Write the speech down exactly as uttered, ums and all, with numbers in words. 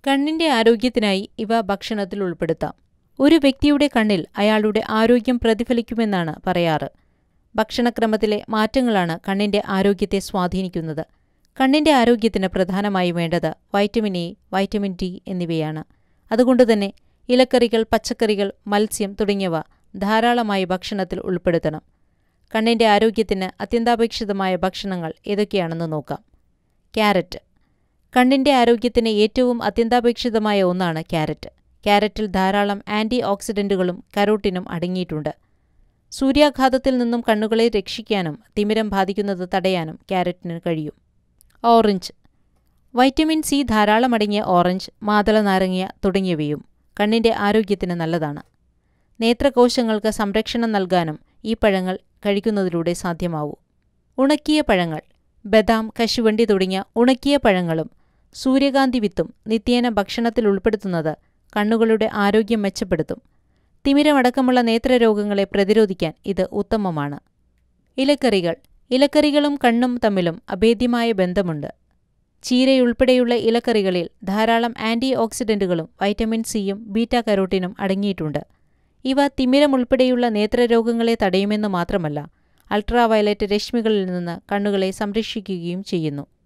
കണ്ണിന്റെ ആരോഗ്യത്തിനായി ഇവ ഭക്ഷണത്തിൽ ഉൾപ്പെടുത്താം. ഒരു വ്യക്തിയുടെ കണ്ണിൽ അയാളുടെ ആരോഗ്യം പ്രതിഫലിക്കുമെന്നാണ് പറയാറ്. ഭക്ഷണക്രമത്തിലെ മാറ്റങ്ങളാണ് കണ്ണിന്റെ ആരോഗ്യത്തെ സ്വാധീനിക്കുന്നത്. കണ്ണിന്റെ ആരോഗ്യത്തിന് പ്രധാനമായും വേണ്ടത് വൈറ്റമിൻ എ, വൈറ്റമിൻ ഡി എന്നിവയാണ്. അതുകൊണ്ടുതന്നെ ഇലക്കറികൾ, പച്ചക്കറികൾ, മത്സ്യം തുടങ്ങിയവ ധാരാളമായി ഭക്ഷണത്തിൽ ഉൾപ്പെടുത്തണം. കണ്ണിന്റെ ആരോഗ്യത്തിന് അത്യന്താപേക്ഷിതമായ ഭക്ഷണങ്ങൾ ഏതൊക്കെയാണെന്ന് നോക്കാം. ക്യാരറ്റ്. കണ്ണിന്റെ ആരോഗ്യത്തിന് ഏറ്റവും അത്യന്താപേക്ഷിതമായ ഒന്നാണ് ക്യാരറ്റ്. ക്യാരറ്റിൽ ധാരാളം ആന്റി ഓക്സിഡന്റുകളും കരോട്ടിനും അടങ്ങിയിട്ടുണ്ട്. സൂര്യാഘാതത്തിൽ നിന്നും കണ്ണുകളെ രക്ഷിക്കാനും തിമിരം ബാധിക്കുന്നത് തടയാനും ക്യാരറ്റിന് കഴിയും. ഓറഞ്ച്. വൈറ്റമിൻ സി ധാരാളമടങ്ങിയ ഓറഞ്ച്, മാതള നാരങ്ങ തുടങ്ങിയവയും കണ്ണിന്റെ ആരോഗ്യത്തിന് നല്ലതാണ്. നേത്രകോശങ്ങൾക്ക് സംരക്ഷണം നൽകാനും ഈ പഴങ്ങൾ കഴിക്കുന്നതിലൂടെ സാധ്യമാവൂ. ഉണക്കിയ പഴങ്ങൾ. ബദാം, കശുവണ്ടി തുടങ്ങിയ ഉണക്കിയ പഴങ്ങളും സൂര്യകാന്തി വിത്തും നിത്യേന ഭക്ഷണത്തിൽ ഉൾപ്പെടുത്തുന്നത് കണ്ണുകളുടെ ആരോഗ്യം മെച്ചപ്പെടുത്തും. തിമിരമടക്കമുള്ള നേത്രരോഗങ്ങളെ പ്രതിരോധിക്കാൻ ഇത് ഉത്തമമാണ്. ഇലക്കറികൾ. ഇലക്കറികളും കണ്ണും തമ്മിലും അഭേദ്യമായ ബന്ധമുണ്ട്. ചീരയുൾപ്പെടെയുള്ള ഇലക്കറികളിൽ ധാരാളം ആന്റി ഓക്സിഡന്റുകളും വൈറ്റമിൻ സിയും ബീറ്റാ കരോട്ടിനും അടങ്ങിയിട്ടുണ്ട്. ഇവ തിമിരമുൾപ്പെടെയുള്ള നേത്രരോഗങ്ങളെ തടയുമെന്ന് മാത്രമല്ല, അൾട്രാവയലറ്റ് രശ്മികളിൽ നിന്ന് കണ്ണുകളെ സംരക്ഷിക്കുകയും ചെയ്യുന്നു.